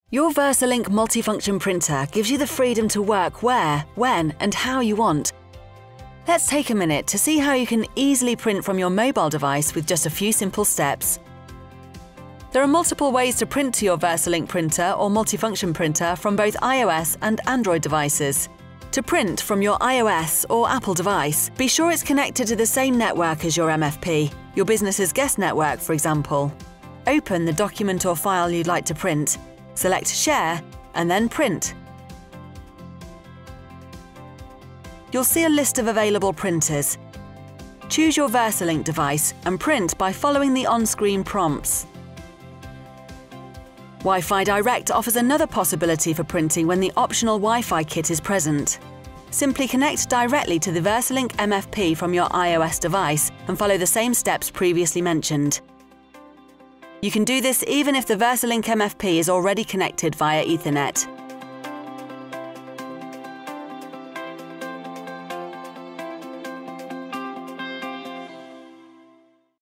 Your VersaLink multifunction printer gives you the freedom to work where, when, and how you want. Let's take a minute to see how you can easily print from your mobile device with just a few simple steps. There are multiple ways to print to your VersaLink printer or multifunction printer from both iOS and Android devices. To print from your iOS or Apple device, be sure it's connected to the same network as your MFP, your business's guest network, for example. Open the document or file you'd like to print, select Share, and then Print. You'll see a list of available printers. Choose your VersaLink device and print by following the on-screen prompts. Wi-Fi Direct offers another possibility for printing when the optional Wi-Fi kit is present. Simply connect directly to the VersaLink MFP from your iOS device and follow the same steps previously mentioned. You can do this even if the VersaLink MFP is already connected via Ethernet.